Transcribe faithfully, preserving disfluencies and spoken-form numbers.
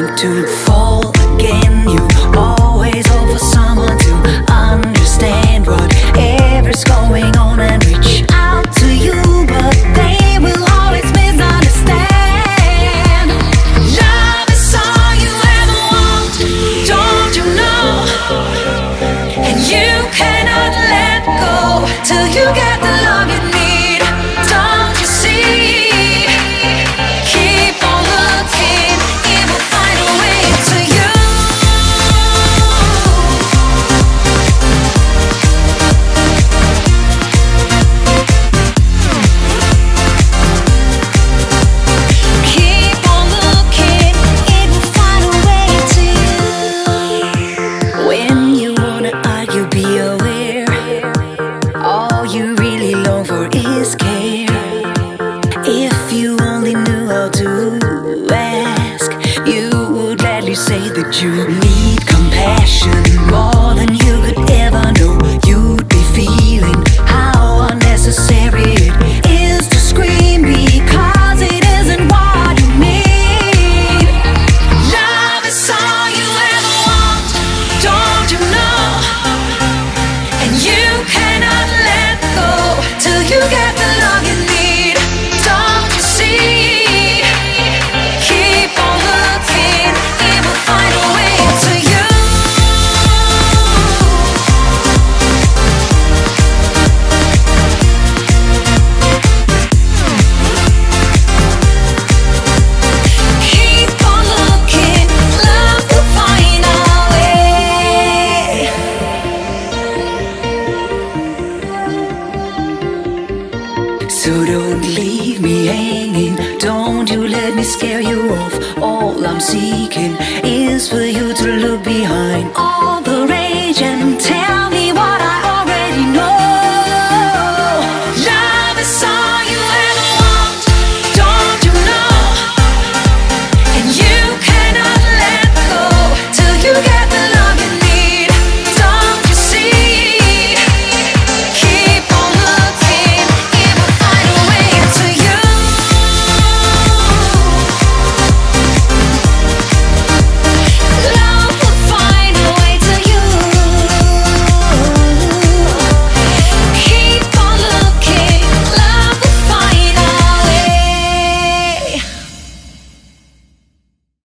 going to fall again. You always hope for someone to understand whatever's going on and reach out to you, but they will always misunderstand. Love is all you ever want, don't you know? And you cannot let go till you get the love you need. Don't you see? Keep on looking, it will find a way to you. Keep on looking, it will find a way to you. When you wanna argue, be aware. All you really long for is care. If you only knew how to ask, you would gladly say that you need compassion more than you could ever know. You'd be feeling how unnecessary it is to scream because it isn't what you need. Love is all you ever want, don't you know? And you cannot let go till you get the love you need. Don't you see? Keep on looking, it will find a way to you. Keep on looking, love will find a way. So don't leave me hanging, don't you let me scare you off. All I'm seeking is for you to look behind all the rage and tell me what I